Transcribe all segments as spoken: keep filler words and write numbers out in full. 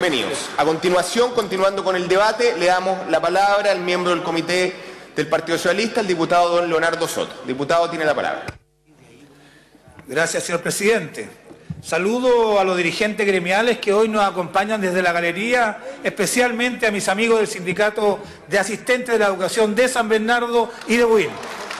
bienvenidos. A continuación, continuando con el debate, le damos la palabra al miembro del comité del Partido Socialista, el diputado don Leonardo Soto. Diputado, tiene la palabra. Gracias, señor presidente. Saludo a los dirigentes gremiales que hoy nos acompañan desde la galería, especialmente a mis amigos del Sindicato de Asistentes de la Educación de San Bernardo y de Buin.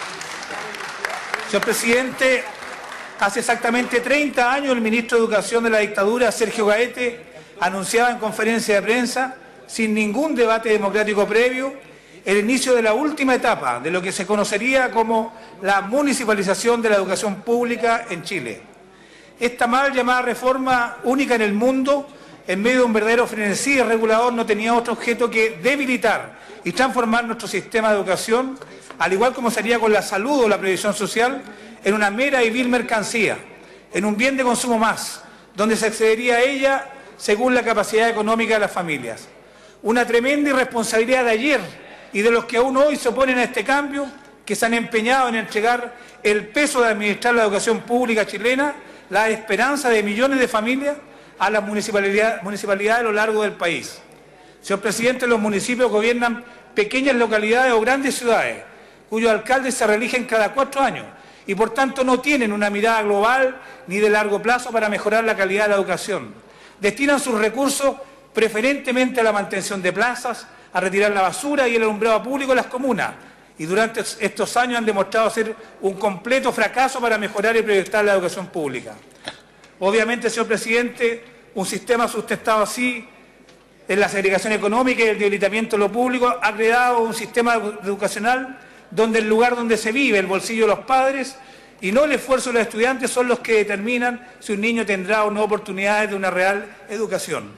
Señor presidente, hace exactamente treinta años el ministro de Educación de la dictadura, Sergio Gaete, anunciaba en conferencia de prensa, sin ningún debate democrático previo, el inicio de la última etapa de lo que se conocería como la municipalización de la educación pública en Chile. Esta mal llamada reforma única en el mundo, en medio de un verdadero frenesí regulador, no tenía otro objeto que debilitar y transformar nuestro sistema de educación, al igual como sería con la salud o la previsión social, en una mera y vil mercancía, en un bien de consumo más, donde se accedería a ella según la capacidad económica de las familias. Una tremenda irresponsabilidad de ayer y de los que aún hoy se oponen a este cambio, que se han empeñado en entregar el peso de administrar la educación pública chilena, la esperanza de millones de familias, a las municipalidades, municipalidades a lo largo del país. Señor presidente, los municipios gobiernan pequeñas localidades o grandes ciudades, cuyos alcaldes se reeligen cada cuatro años y por tanto no tienen una mirada global ni de largo plazo para mejorar la calidad de la educación. Destinan sus recursos preferentemente a la mantención de plazas, a retirar la basura y el alumbrado público en las comunas, y durante estos años han demostrado ser un completo fracaso para mejorar y proyectar la educación pública. Obviamente, señor presidente, un sistema sustentado así en la segregación económica y el debilitamiento de lo público ha creado un sistema educacional donde el lugar donde se vive, el bolsillo de los padres y no el esfuerzo de los estudiantes son los que determinan si un niño tendrá o no oportunidades de una real educación.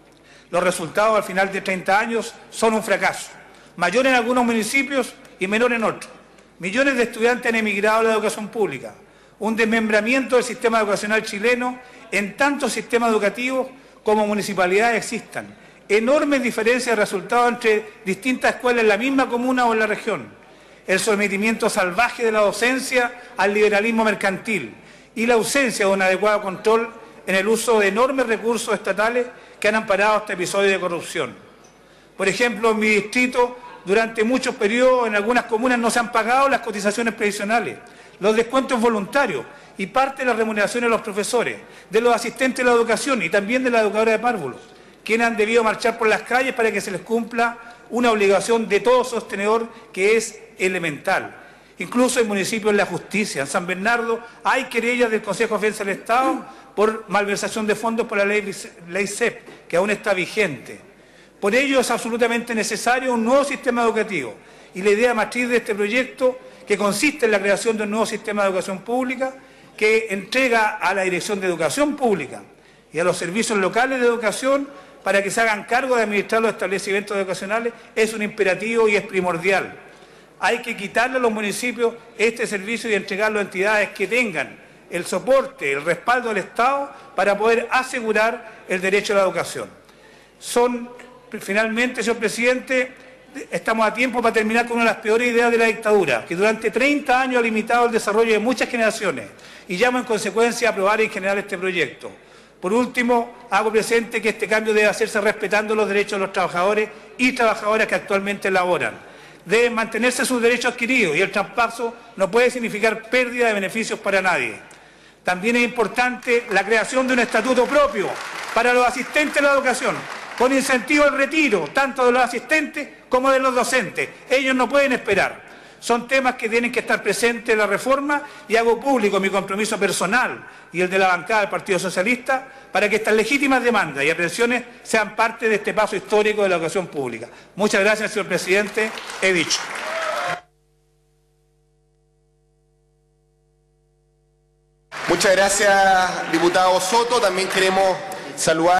Los resultados al final de treinta años son un fracaso, mayor en algunos municipios y menor en otros. Millones de estudiantes han emigrado a la educación pública, un desmembramiento del sistema educacional chileno en tantos sistemas educativos como municipalidades existan, enormes diferencias de resultados entre distintas escuelas en la misma comuna o en la región, el sometimiento salvaje de la docencia al liberalismo mercantil y la ausencia de un adecuado control en el uso de enormes recursos estatales que han amparado este episodio de corrupción. Por ejemplo, en mi distrito, durante muchos periodos en algunas comunas no se han pagado las cotizaciones previsionales, los descuentos voluntarios y parte de las remuneraciones de los profesores, de los asistentes de la educación y también de la educadora de párvulos, quienes han debido marchar por las calles para que se les cumpla una obligación de todo sostenedor que es elemental. Incluso en municipios en la justicia, en San Bernardo, hay querellas del Consejo de Defensa del Estado por malversación de fondos por la ley, ley C E P, que aún está vigente. Por ello es absolutamente necesario un nuevo sistema educativo y la idea matriz de este proyecto, que consiste en la creación de un nuevo sistema de educación pública que entrega a la Dirección de Educación Pública y a los servicios locales de educación para que se hagan cargo de administrar los establecimientos educacionales, es un imperativo y es primordial. Hay que quitarle a los municipios este servicio y entregarlo a entidades que tengan el soporte, el respaldo del Estado para poder asegurar el derecho a la educación. Son, finalmente, señor presidente, estamos a tiempo para terminar con una de las peores ideas de la dictadura, que durante treinta años ha limitado el desarrollo de muchas generaciones, y llamo en consecuencia a aprobar en general este proyecto. Por último, hago presente que este cambio debe hacerse respetando los derechos de los trabajadores y trabajadoras que actualmente laboran. Deben mantenerse sus derechos adquiridos y el traspaso no puede significar pérdida de beneficios para nadie. También es importante la creación de un estatuto propio para los asistentes de la educación, con incentivo al retiro, tanto de los asistentes como de los docentes. Ellos no pueden esperar. Son temas que tienen que estar presentes en la reforma y hago público mi compromiso personal y el de la bancada del Partido Socialista para que estas legítimas demandas y aprehensiones sean parte de este paso histórico de la educación pública. Muchas gracias, señor presidente. He dicho. Muchas gracias, diputado Soto. También queremos saludar